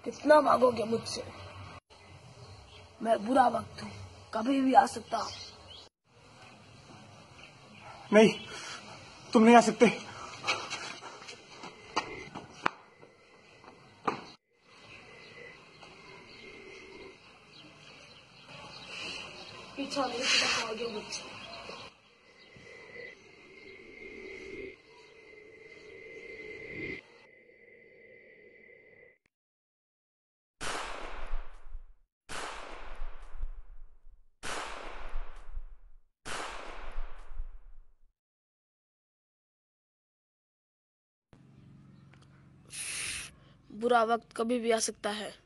कितना मांगोगे मुझसे? मैं बुरा वक्त हूँ, कभी भी आ सकता हूँ। नहीं, तुम नहीं आ सकते। पीछा नहीं छुड़ा पाओगे मुझसे। बुरा वक्त कभी भी आ सकता है।